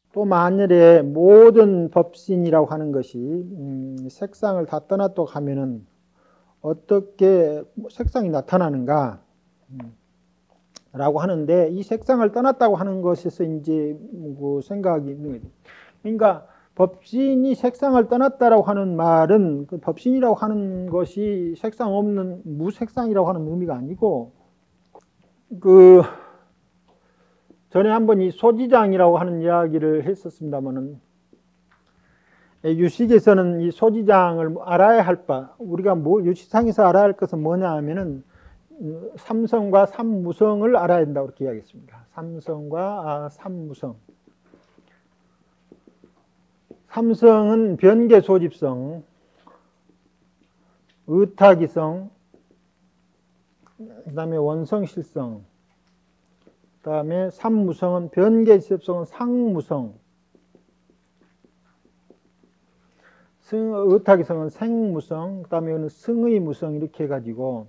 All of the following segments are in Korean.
또 만일에 모든 법신이라고 하는 것이 색상을 다 떠났다고 하면은 어떻게 색상이 나타나는가 라고 하는데, 이 색상을 떠났다고 하는 것에서 이제 그 생각이 있는 거죠. 그러니까 법신이 색상을 떠났다라고 하는 말은 그 법신이라고 하는 것이 색상 없는 무색상이라고 하는 의미가 아니고, 그 전에 한번 이 소지장이라고 하는 이야기를 했었습니다만은, 유식에서는 이 소지장을 알아야 할 바, 우리가 유식상에서 알아야 할 것은 뭐냐 하면은 삼성과 삼무성을 알아야 된다고 그렇게 이야기했습니다. 삼성과 삼무성. 삼성은 변계 소집성, 의타기성, 그 다음에 원성실성, 그 다음에 삼무성은 변계 지습성은 상무성, 의타기성은 생무성, 그 다음에 승의무성, 이렇게 해가지고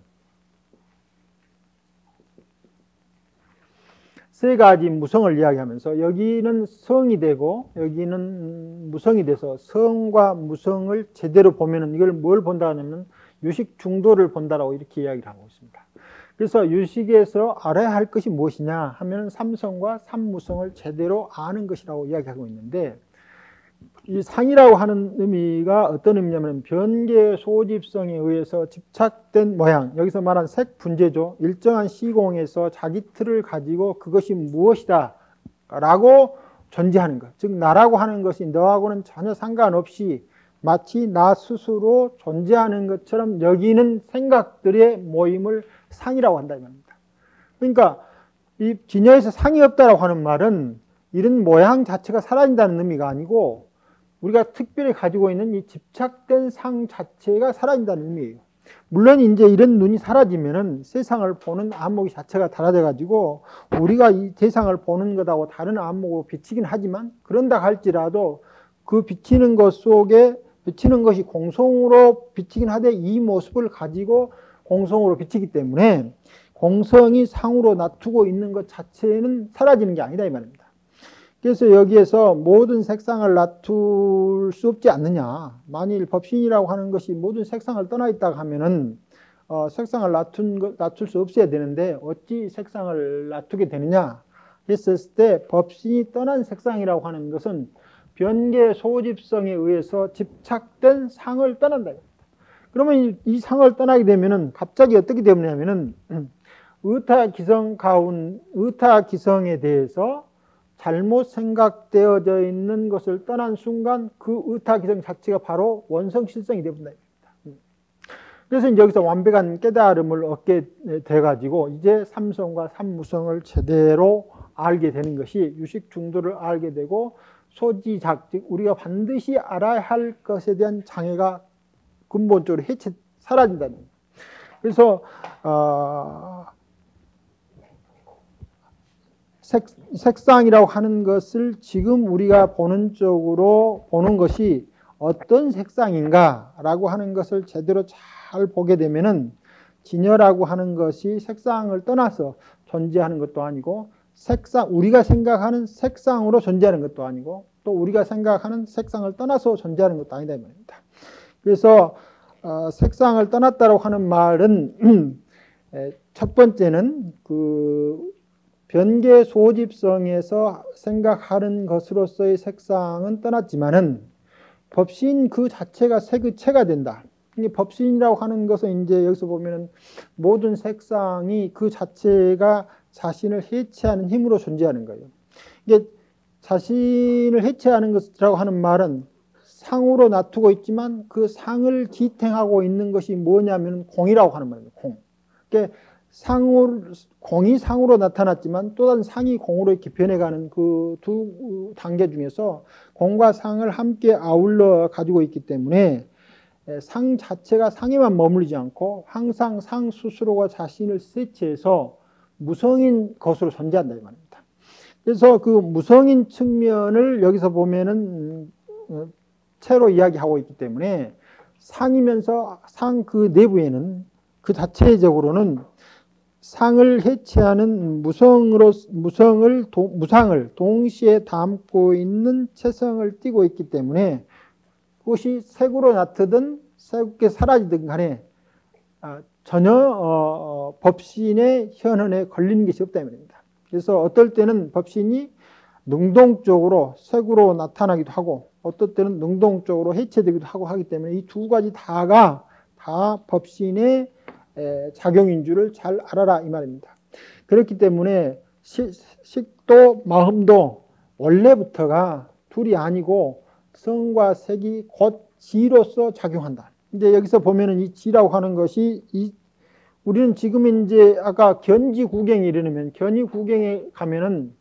세 가지 무성을 이야기하면서, 여기는 성이 되고 여기는 무성이 돼서 성과 무성을 제대로 보면은 이걸 뭘 본다 하냐면 유식 중도를 본다라고 이렇게 이야기를 하고 있습니다. 그래서 유식에서 알아야 할 것이 무엇이냐 하면 삼성과 삼무성을 제대로 아는 것이라고 이야기하고 있는데, 이 상이라고 하는 의미가 어떤 의미냐면 변계 소집성에 의해서 집착된 모양, 여기서 말한 색 분재죠. 일정한 시공에서 자기 틀을 가지고 그것이 무엇이다 라고 존재하는 것, 즉 나라고 하는 것이 너하고는 전혀 상관없이 마치 나 스스로 존재하는 것처럼 여기는 생각들의 모임을 상이라고 한다 이 말입니다. 그러니까 이 진여에서 상이 없다라고 하는 말은 이런 모양 자체가 사라진다는 의미가 아니고, 우리가 특별히 가지고 있는 이 집착된 상 자체가 사라진다는 의미예요. 물론 이제 이런 눈이 사라지면은 세상을 보는 안목 자체가 달라져 가지고 우리가 이 세상을 보는 것하고 다른 안목으로 비치긴 하지만, 그런다 할지라도 그 비치는 것 속에 비치는 것이 공성으로 비치긴 하되 이 모습을 가지고 공성으로 비치기 때문에 공성이 상으로 놔두고 있는 것 자체는 사라지는 게 아니다 이 말입니다. 그래서 여기에서 모든 색상을 놔둘 수 없지 않느냐. 만일 법신이라고 하는 것이 모든 색상을 떠나 있다고 하면은 색상을 놔둘 수 없어야 되는데 어찌 색상을 놔두게 되느냐 했을 때, 법신이 떠난 색상이라고 하는 것은 변계 소집성에 의해서 집착된 상을 떠난다. 그러면 이 상을 떠나게 되면은 갑자기 어떻게 되느냐면은 의타기성에 대해서 잘못 생각되어져 있는 것을 떠난 순간 그 의타기성 자체가 바로 원성실성이 되어버린다. 그래서 이제 여기서 완벽한 깨달음을 얻게 돼가지고 이제 삼성과 삼무성을 제대로 알게 되는 것이 유식중도를 알게 되고, 소지작, 즉 우리가 반드시 알아야 할 것에 대한 장애가 근본적으로 사라진다는 거예요. 그래서 색상이라고 하는 것을 지금 우리가 보는 쪽으로 보는 것이 어떤 색상인가라고 하는 것을 제대로 잘 보게 되면은, 진여라고 하는 것이 색상을 떠나서 존재하는 것도 아니고, 우리가 생각하는 색상으로 존재하는 것도 아니고, 또 우리가 생각하는 색상을 떠나서 존재하는 것도 아니다 이 말입니다. 그래서 색상을 떠났다고 하는 말은 첫 번째는 그 변계 소집성에서 생각하는 것으로서의 색상은 떠났지만은 법신 그 자체가 색의체가 된다. 법신이라고 하는 것은 이제 여기서 보면은 모든 색상이 그 자체가 자신을 해체하는 힘으로 존재하는 거예요. 이게 자신을 해체하는 것이라고 하는 말은 상으로 놔두고 있지만 그 상을 지탱하고 있는 것이 뭐냐면 공이라고 하는 말입니다. 공. 그러니까 공이 상으로 나타났지만 또 다른 상이 공으로 이렇게 변해가는 그 두 단계 중에서 공과 상을 함께 아울러 가지고 있기 때문에 상 자체가 상에만 머물지 않고 항상 상 스스로가 자신을 세치해서 무성인 것으로 존재한다 이 말입니다. 그래서 그 무성인 측면을 여기서 보면은 체로 이야기하고 있기 때문에 상이면서 상 그 내부에는 그 자체적으로는 상을 해체하는 무상을 동시에 담고 있는 체성을 띠고 있기 때문에 그것이 색으로 나타든 새롭게 사라지든 간에 전혀 법신의 현현에 걸리는 것이 없다 이 말입니다. 그래서 어떨 때는 법신이 능동적으로 색으로 나타나기도 하고 어떨 때는 능동적으로 해체되기도 하고 하기 때문에 이 두 가지 다가 다 법신의 작용인 줄을 잘 알아라 이 말입니다. 그렇기 때문에 식도 마음도 원래부터가 둘이 아니고 성과 색이 곧 지로서 작용한다. 이제 여기서 보면은 이 지라고 하는 것이 우리는 지금 이제 아까 견지구경이 이르면 견지구경에 가면은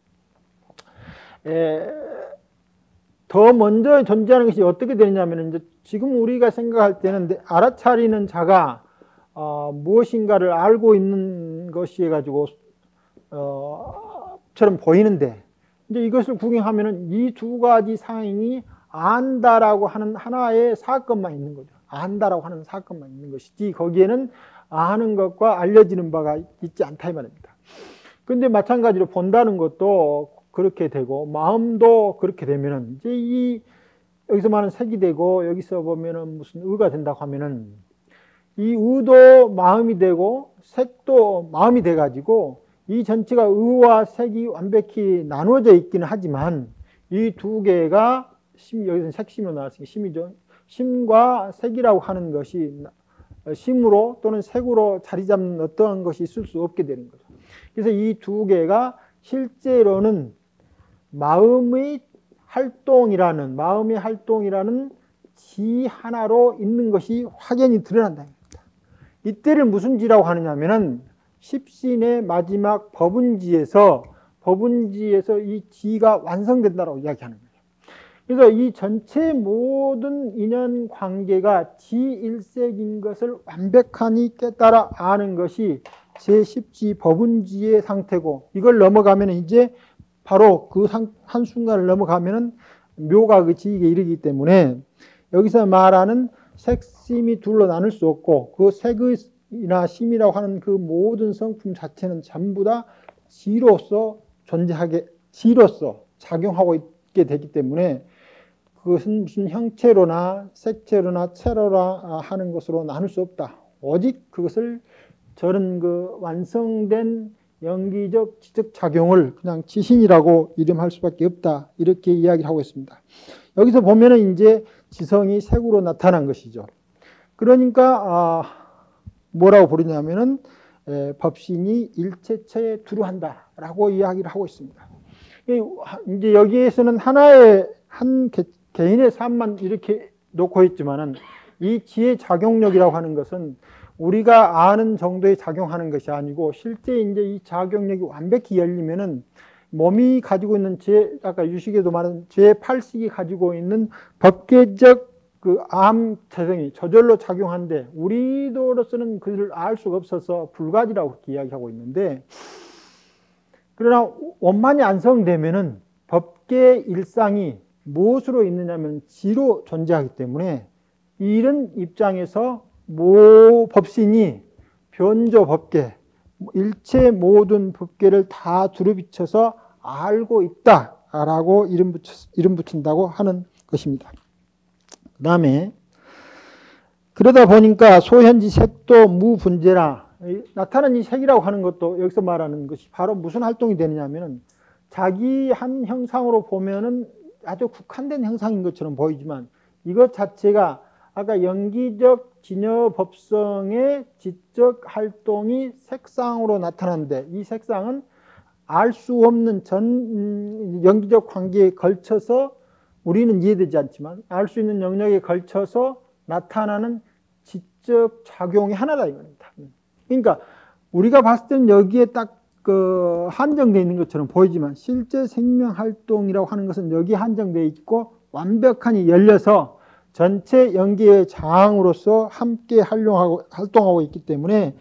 더 먼저 존재하는 것이 어떻게 되느냐면 이제 지금 우리가 생각할 때는 알아차리는 자가 무엇인가를 알고 있는 것이 해가지고 처럼 보이는데 이제 이것을 구경하면은 이 두 가지 상황이 안다라고 하는 하나의 사건만 있는 거죠. 안다라고 하는 사건만 있는 것이지 거기에는 아는 것과 알려지는 바가 있지 않다 이 말입니다. 그런데 마찬가지로 본다는 것도 그렇게 되고 마음도 그렇게 되면은 이제 여기서 말하는 색이 되고 여기서 보면은 무슨 의가 된다고 하면은 이 의도 마음이 되고 색도 마음이 돼 가지고 이 전체가 의와 색이 완벽히 나누어져 있기는 하지만 이 두 개가 여기서는 색심으로 나왔으니까 심이죠. 심과 색이라고 하는 것이 심으로 또는 색으로 자리 잡는 어떠한 것이 있을 수 없게 되는 거죠. 그래서 이 두 개가 실제로는 마음의 활동이라는 지 하나로 있는 것이 확연히 드러난다. 이때를 무슨 지라고 하느냐면은 십신의 마지막 법운지에서 이 지가 완성된다고 이야기하는 거예요. 그래서 이 전체 모든 인연 관계가 지일색인 것을 완벽하니 깨달아 아는 것이 제10지 법운지의 상태고 이걸 넘어가면 이제 바로 그 한순간을 넘어가면은 묘가 그 지익에 이르기 때문에 여기서 말하는 색심이 둘로 나눌 수 없고 그 색이나 심이라고 하는 그 모든 성품 자체는 전부 다 지로서 지로서 작용하고 있게 되기 때문에 그것은 무슨 형체로나 색채로나 체로나 하는 것으로 나눌 수 없다. 오직 그것을 저런 그 완성된 연기적 지적 작용을 그냥 지신이라고 이름할 수밖에 없다. 이렇게 이야기를 하고 있습니다. 여기서 보면은 이제 지성이 색으로 나타난 것이죠. 그러니까 뭐라고 부르냐면은 법신이 일체처에 두루한다라고 이야기를 하고 있습니다. 이제 여기에서는 하나의 한 개인의 삶만 이렇게 놓고 있지만은 이 지의 작용력이라고 하는 것은 우리가 아는 정도에 작용하는 것이 아니고 실제 이제 이 작용력이 완벽히 열리면은 몸이 가지고 있는 아까 유식에도 말한 제8식이 가지고 있는 법계적 그 암체성이 저절로 작용한데 우리로서는 그를 알 수가 없어서 불가지라고 그렇게 이야기하고 있는데 그러나 원만히 안성되면은 법계 일상이 무엇으로 있느냐면 지로 존재하기 때문에 이런 입장에서 법신이 변조 법계, 일체 모든 법계를 다 두루비쳐서 알고 있다라고 이름 붙인다고 하는 것입니다. 그 다음에 그러다 보니까 소현지 색도 무분재라 나타나는 이 색이라고 하는 것도 여기서 말하는 것이 바로 무슨 활동이 되느냐면 자기 한 형상으로 보면은 아주 국한된 형상인 것처럼 보이지만 이것 자체가 아까 연기적 진여법성의 지적 활동이 색상으로 나타나는데 이 색상은 알 수 없는 연기적 관계에 걸쳐서 우리는 이해되지 않지만 알 수 있는 영역에 걸쳐서 나타나는 지적 작용의 하나다 이겁니다. 그러니까 우리가 봤을 때는 여기에 딱 그 한정되어 있는 것처럼 보이지만 실제 생명 활동이라고 하는 것은 여기에 한정되어 있고 완벽하니 열려서 전체 연기의 장으로서 함께 활동하고 있기 때문에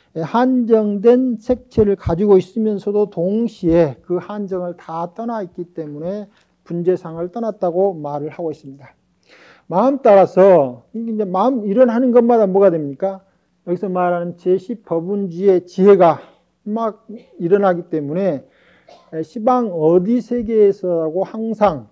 한정된 색채를 가지고 있으면서도 동시에 그 한정을 다 떠나 있기 때문에 분재상을 떠났다고 말을 하고 있습니다. 마음 따라서 이제 마음 일어나는 것마다 뭐가 됩니까? 여기서 말하는 제10법운지의 지혜가 막 일어나기 때문에 시방 어디 세계에서라고 항상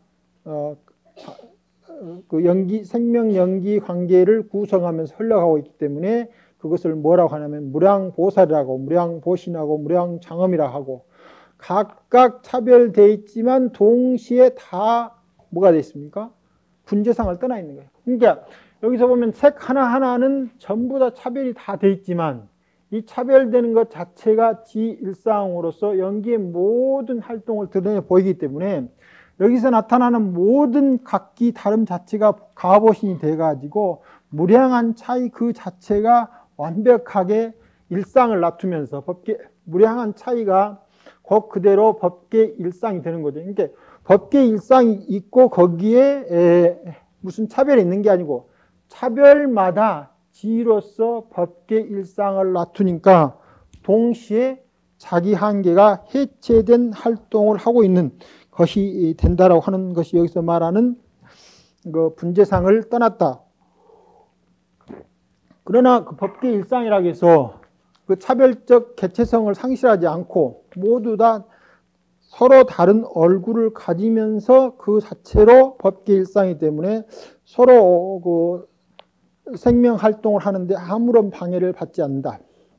그 생명 연기 관계를 구성하면서 흘러가고 있기 때문에 그것을 뭐라고 하냐면 무량보살이라고, 무량보신하고 무량장엄이라고 하고, 각각 차별되어 있지만 동시에 다 뭐가 되어 있습니까? 분재상을 떠나 있는 거예요. 그러니까 여기서 보면 색 하나하나는 전부 다 차별이 다 되어 있지만 이 차별되는 것 자체가 지일상으로서 연기의 모든 활동을 드러내 보이기 때문에 여기서 나타나는 모든 각기 다름 자체가 가보신이 돼가지고 무량한 차이 그 자체가 완벽하게 일상을 낮추면서 무량한 차이가 곧 그대로 법계 일상이 되는 거죠. 그러니까 법계 일상이 있고 거기에 무슨 차별이 있는 게 아니고 차별마다 지로서 법계 일상을 낮추니까 동시에 자기 한계가 해체된 활동을 하고 있는 것이 된다라고 하는 것이 여기서 말하는 그 분재상을 떠났다. 그러나 그 법계 일상이라고 해서 그 차별적 개체성을 상실하지 않고 모두 다 서로 다른 얼굴을 가지면서 그 자체로 법계 일상이기 때문에 서로 그 생명 활동을 하는데 아무런 방해를 받지 않는다.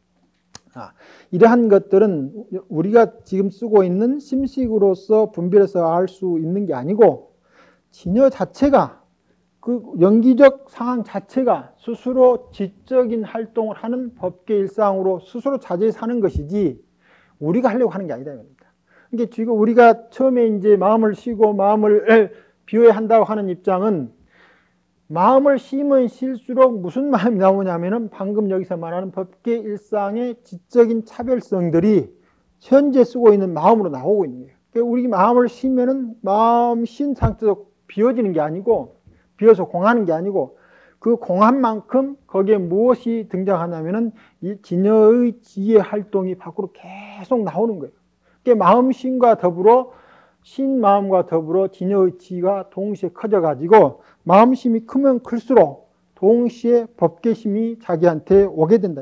이러한 것들은 우리가 지금 쓰고 있는 심식으로서 분별해서 알 수 있는 게 아니고 진여 자체가 그 연기적 상황 자체가 스스로 지적인 활동을 하는 법계 일상으로 스스로 자제해 사는 것이지 우리가 하려고 하는 게 아니다. 그러니까 지금 우리가 처음에 이제 마음을 쉬고 마음을 비워야 한다고 하는 입장은 마음을 쉬면 쉴수록 무슨 마음이 나오냐면은 방금 여기서 말하는 법계 일상의 지적인 차별성들이 현재 쓰고 있는 마음으로 나오고 있는 거예요. 그러니까 우리 마음을 쉬면은 마음 쉰 상태로 비워지는 게 아니고 비어서 공하는 게 아니고 그 공한 만큼 거기에 무엇이 등장하냐면은 이 진여의 지혜 활동이 밖으로 계속 나오는 거예요. 그러니까 마음 쉰과 더불어 신 마음과 더불어 진여의 지가 동시에 커져가지고 마음심이 크면 클수록 동시에 법계심이 자기한테 오게 된다.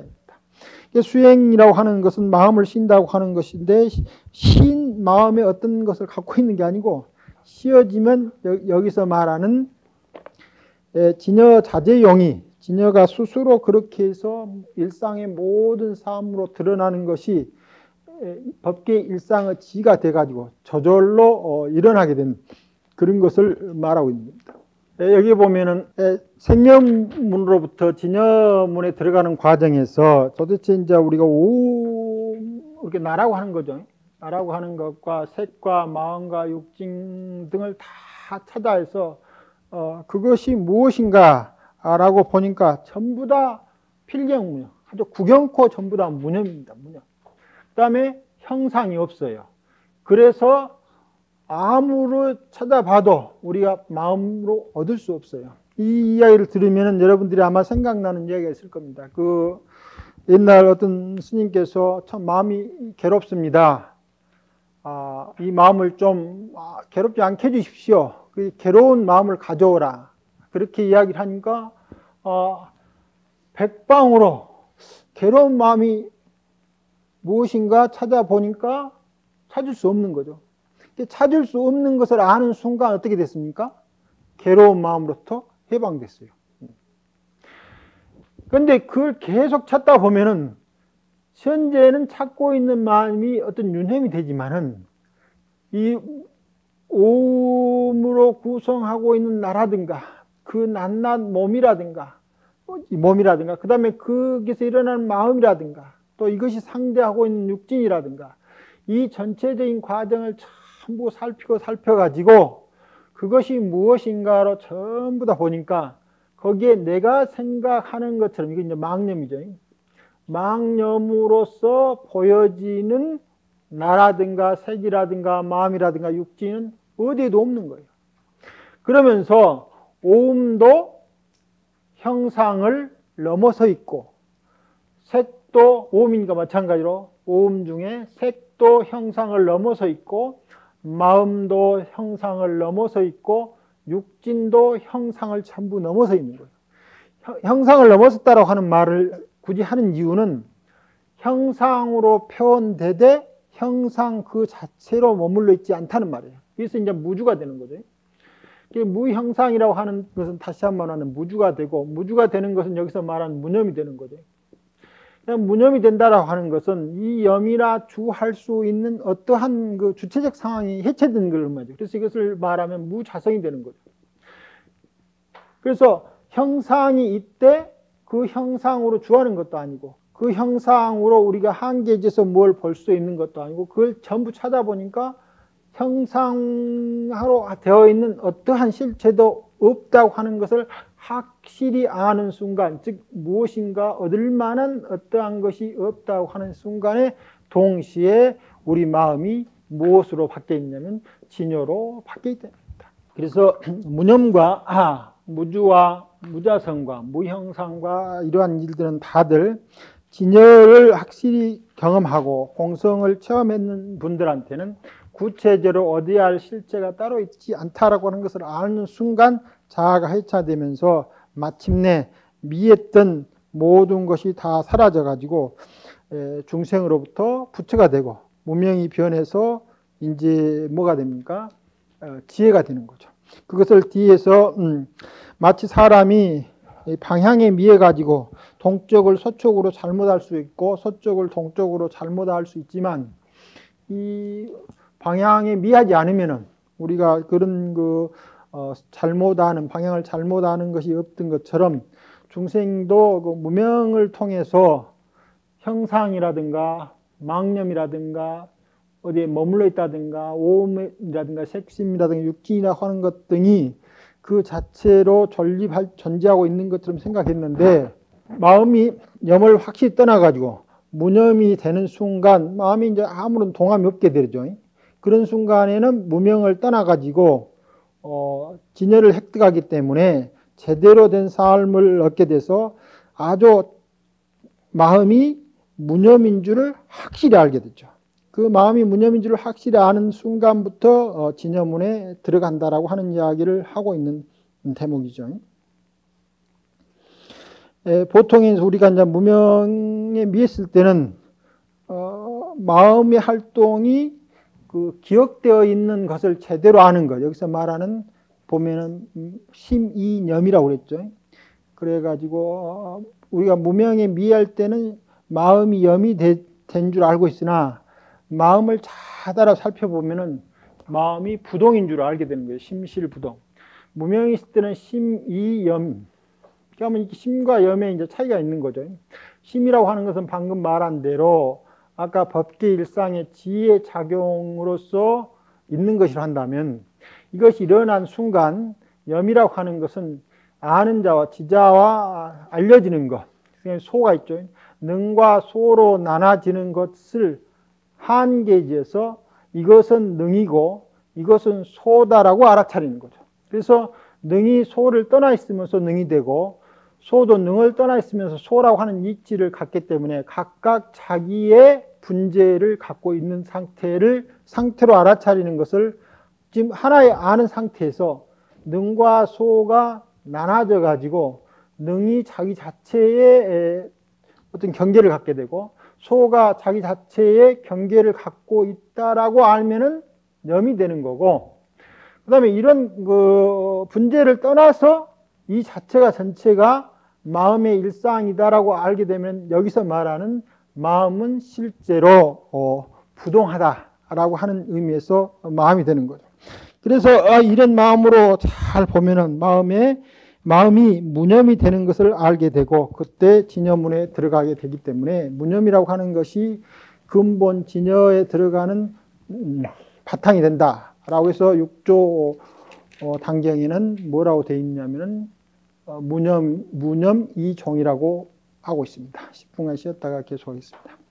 수행이라고 하는 것은 마음을 쉰다고 하는 것인데 쉰 마음에 어떤 것을 갖고 있는 게 아니고 쉬어지면 여기서 말하는 진여 자제용이 진여가 스스로 그렇게 해서 일상의 모든 삶으로 드러나는 것이 법계 일상의 지가 돼가지고 저절로 일어나게 된 그런 것을 말하고 있습니다. 여기 보면은 생명문으로부터 진여문에 들어가는 과정에서 도대체 이제 우리가 이렇게 나라고 하는 거죠. 나라고 하는 것과 색과 마음과 육징 등을 다 찾아해서 그것이 무엇인가라고 보니까 전부 다 필경무념, 아주 구경코 전부 다 무념입니다. 무념. 그 다음에 형상이 없어요. 그래서 아무로 찾아봐도 우리가 마음으로 얻을 수 없어요. 이 이야기를 들으면 여러분들이 아마 생각나는 이야기가 있을 겁니다. 그 옛날 어떤 스님께서 참 마음이 괴롭습니다. 이 마음을 좀 괴롭지 않게 해주십시오. 그 괴로운 마음을 가져오라. 그렇게 이야기를 하니까 백방으로 괴로운 마음이 무엇인가 찾아보니까 찾을 수 없는 거죠. 찾을 수 없는 것을 아는 순간 어떻게 됐습니까? 괴로운 마음으로부터 해방됐어요. 그런데 그걸 계속 찾다 보면은 현재는 찾고 있는 마음이 어떤 윤회이 되지만은 이 오음으로 구성하고 있는 나라든가 그 낱낱 몸이라든가 그 다음에 거기서 일어나는 마음이라든가 또 이것이 상대하고 있는 육진이라든가 이 전체적인 과정을 전부 살펴가지고 그것이 무엇인가로 전부 다 보니까 거기에 내가 생각하는 것처럼 이게 이제 망념이죠. 망념으로서 보여지는 나라든가 색이라든가 마음이라든가 육진은 어디에도 없는 거예요. 그러면서 오음도 형상을 넘어서 있고 색도 오음이니까 마찬가지로 오음 중에 색도 형상을 넘어서 있고 마음도 형상을 넘어서 있고 육진도 형상을 전부 넘어서 있는 거예요. 형상을 넘어섰다고 하는 말을 굳이 하는 이유는 형상으로 표현되되 형상 그 자체로 머물러 있지 않다는 말이에요. 그래서 이제 무주가 되는 거죠. 무형상이라고 하는 것은 다시 한번 하는 무주가 되고, 무주가 되는 것은 여기서 말하는 무념이 되는 거죠. 무념이 된다라고 하는 것은 이 염이나 주할 수 있는 어떠한 그 주체적 상황이 해체된 걸 말이죠. 그래서 이것을 말하면 무자성이 되는 거죠. 그래서 형상이 이때 그 형상으로 주하는 것도 아니고, 그 형상으로 우리가 한계에서 뭘 볼 수 있는 것도 아니고, 그걸 전부 찾아보니까 형상으로 되어 있는 어떠한 실체도 없다고 하는 것을 확실히 아는 순간, 즉 무엇인가 얻을 만한 어떠한 것이 없다고 하는 순간에 동시에 우리 마음이 무엇으로 바뀌어 있냐면 진여로 바뀌어 있답니다. 그래서 무념과 무주와 무자성과 무형상과 이러한 일들은 다들 진여를 확실히 경험하고 공성을 체험했는 분들한테는 구체적으로 얻어야 할 실체가 따로 있지 않다라고 하는 것을 아는 순간 자아가 해체되면서 마침내 미했던 모든 것이 다 사라져가지고 중생으로부터 부처가 되고 무명이 변해서 이제 뭐가 됩니까? 지혜가 되는 거죠. 그것을 뒤에서 마치 사람이 방향에 미해가지고 동쪽을 서쪽으로 잘못할 수 있고 서쪽을 동쪽으로 잘못할 수 있지만 이 방향에 미하지 않으면은 우리가 그런 잘못하는 방향을 잘못하는 것이 없던 것처럼 중생도 그 무명을 통해서 형상이라든가 망념이라든가 어디에 머물러 있다든가 오음이라든가 색심이라든가 육진이라고 하는 것 등이 그 자체로 존재하고 있는 것처럼 생각했는데 마음이 염을 확실히 떠나가지고 무념이 되는 순간 마음이 이제 아무런 동함이 없게 되죠. 그런 순간에는 무명을 떠나가지고 진여를 획득하기 때문에 제대로 된 삶을 얻게 돼서 아주 마음이 무념인 줄을 확실히 알게 되죠. 그 마음이 무념인 줄을 확실히 아는 순간부터 진여문에 들어간다라고 하는 이야기를 하고 있는 대목이죠. 보통 우리가 이제 무명에 미했을 때는 마음의 활동이 그 기억되어 있는 것을 제대로 아는 것, 여기서 말하는 보면은 심이념이라고 그랬죠. 그래가지고 우리가 무명에 미할 때는 마음이 염이 된 줄 알고 있으나 마음을 자다라 살펴보면은 마음이 부동인 줄 알게 되는 거예요. 심실부동. 무명이 있을 때는 심이염. 그러니까 심과 염에 이제 차이가 있는 거죠. 심이라고 하는 것은 방금 말한 대로 아까 법계 일상의 지혜 작용으로서 있는 것이라 한다면 이것이 일어난 순간 염이라고 하는 것은 아는 자와 지자와 알려지는 것, 소가 있죠. 능과 소로 나눠지는 것을 한계지어서 이것은 능이고 이것은 소다라고 알아차리는 거죠. 그래서 능이 소를 떠나 있으면서 능이 되고 소도 능을 떠나 있으면서 소라고 하는 이치를 갖기 때문에 각각 자기의 분재를 갖고 있는 상태로 알아차리는 것을 지금 하나의 아는 상태에서 능과 소가 나눠져 가지고 능이 자기 자체의 어떤 경계를 갖게 되고 소가 자기 자체의 경계를 갖고 있다라고 알면은 염이 되는 거고, 그 다음에 이런 분재를 떠나서 이 자체가 전체가 마음의 일상이다라고 알게 되면 여기서 말하는 마음은 실제로 부동하다라고 하는 의미에서 마음이 되는 거죠. 그래서 이런 마음으로 잘 보면은 마음이 무념이 되는 것을 알게 되고 그때 진여문에 들어가게 되기 때문에 무념이라고 하는 것이 근본 진여에 들어가는 바탕이 된다라고 해서 6조 단경에는 뭐라고 되어 있냐면은 무념 이종이라고 하고 있습니다. 10분간 쉬었다가 계속하겠습니다.